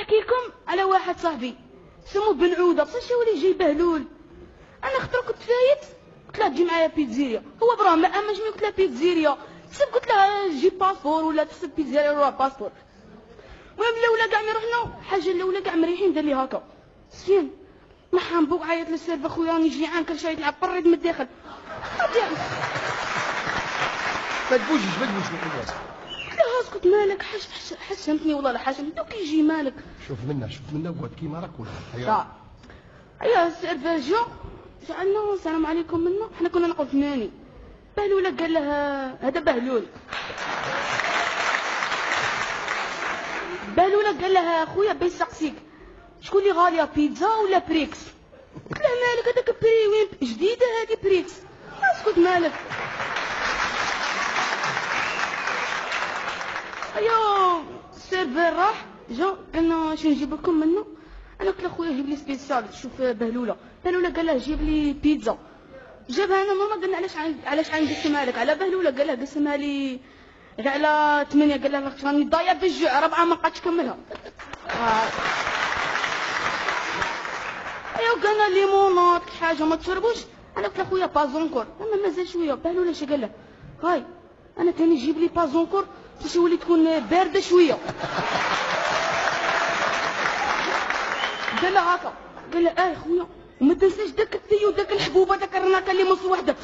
نحكي لكم على واحد صاحبي سمو بن عوده بصح شي ولي جاي بهلول. انا خطره كنت فايت قلت له تجي معايا بيتزيريا، هو براه ما امنش ملي قلت له بيتزيريا تسب، قلت له جيب باسبور ولا تسب بيتزيريا ولا باسبور. المهم الاولى كاع ملي رحنا الحاجه الاولى كاع مريحين دار لي هكا سفين محمبوك عيط للسيرف اخويا راني جيعان كل شيء يلعب بريد من الداخل. ما تبوجيش ما تبوجيش من الناس. قلت له اسكت مالك حشمتني والله لا حشمتني دوك يجي مالك. شوف منا وقعد كيما راك ولا ايوا السيرفر جا سالنا السلام عليكم منا، حنا كنا نقول ثماني. بهلوله قال له هذا بهلول. بهلوله قال له خويا بيسقسيك شكون اللي غاليه بيتزا ولا بريكس؟ قلت له مالك هذاك بري وين جديده هذه بريكس. اسكت مالك. ايوا السيرفر راح جا قالنا شنو نجيب لكم منه. انا قلت له خويا جيب لي سبيسيال. شوف بهلوله قال له جيب لي بيتزا. جابها انا ماما قلنا علاش نقسمها لك على بهلوله. قال له قسمها لي غير على 8. قال له راني ضايع بالجوع 4 ما بقاتش كملها. ايوا قالنا ليمونات حاجه ما تشربوش. انا قلت له خويا بازونكور اما مازال شويه. بهلوله اش قال له هاي انا تاني جيب لي بازونكور باش يولي تكون بارده شويه. قال له هكا قال له خويا وما تنساش داك الثيو داك الحبوبه داك الرناكه اللي مص وحده.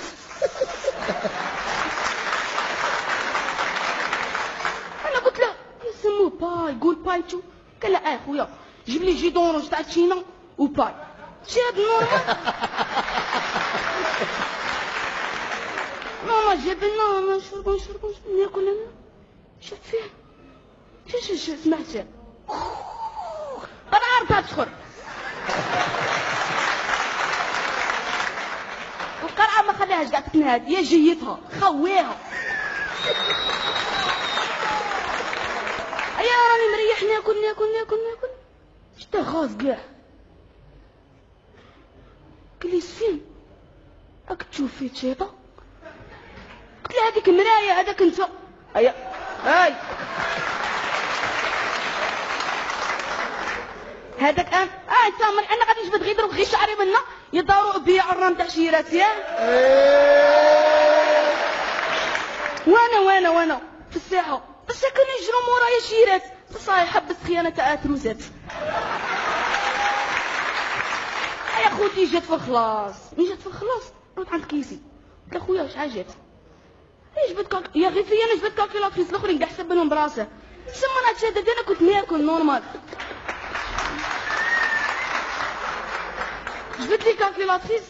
انا قلت له يسموه باي قول باي شو. قال له خويا جيب لي جي دورونج تاع تشينا وباي جاب نورمال. ماما جاب لنا نشربو ناكل انا شفت فيه شو سمعت قرعه تدخل القرعه ما خليهاش قاع تنهاد يا جيتها خويها. ايا راني مريح ناكل شتا غاز كاع. قال لي سفين راك تشوف في تشيطه. قلت له هذيك مرايه هذاك انت. هاي هذاك انت من انا غادي نجبد غير يضرب غير شعري منا يداروا بيا عرام تاع شيرات يا وانا في الساحه بس كانوا يجروا مورايا شيرات صايح حبس خيانه تاع تروسات. يا خوتي جات في الخلاص مين جات في الخلاص رحت عند كيسي قلت له خويا واش حاجات جبت يا غير فيا انا جبت كالكيلاتريس الاخرين كاع حسبهم براسه سمنا تشدد انا كنت ناكل نورمال. جبت لي كالكيلاتريس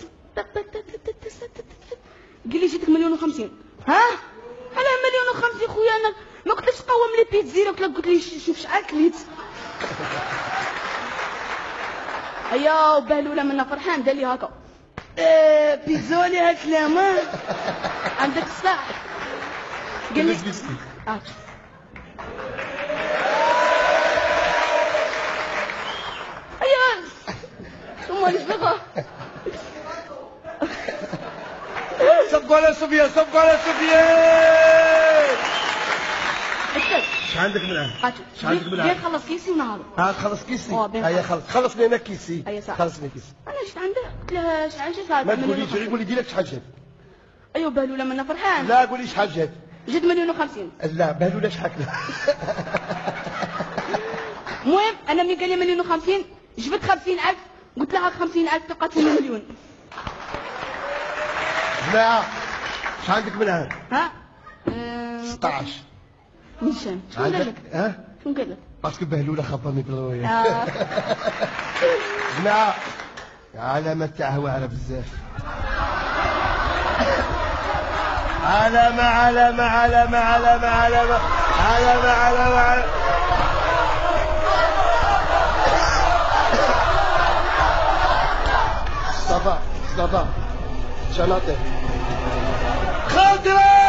قال لي جيتك 1,050,000. ها على 1,050,000 خويا انا ما قلتلكش قوم لي بيتزيرا قلت لي شوف شحال كليت. ايا بهلوله منا فرحان دار لي هكا بيزولي هالكلام عندك الصح. قال لي ايا ثم نشبغها صبقوا على صوفيا شحال عندك من الان؟ شحال عندك من الان؟ بين خلص كيسي ونهار. خلص كيسي؟ هيا خلص لي انا كيسي. خلص لي كيسي. انا شفت عنده قلت له شحال جات. ما تقوليش غير قولي ديريكت شحال جات. ايوا بهلوله منا فرحان. لا قولي شحال جات. جات 1,050,000. لا بهلوله شحال. المهم انا ملي قال لي 1,050,000 جبت 50,000 قلت لها 50,000 تقاتل مليون. جماعه شحال عندك من الان؟ ها 16. نيشان شنو قال لك؟ شنو قال لك؟ باسكو بهلوله خبرني بالروايه. جماعه علامه تاع واعره بزاف. علامه صفا شناطه خضراء